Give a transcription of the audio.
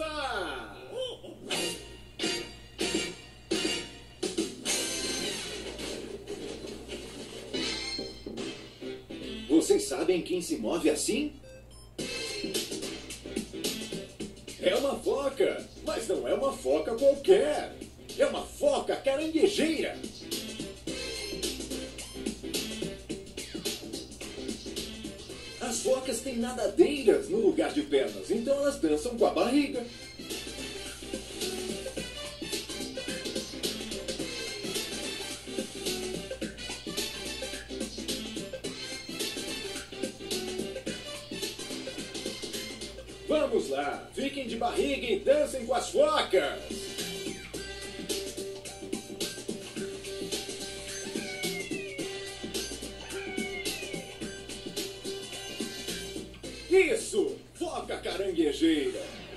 dançar! Vocês sabem quem se move assim? É uma foca, mas não é uma foca qualquer. É uma foca-caranguejeira. As focas têm nadadeiras no lugar de pernas, então elas dançam com a barriga. Vamos lá, fiquem de barriga e dancem com as focas. Isso, foca-caranguejeira.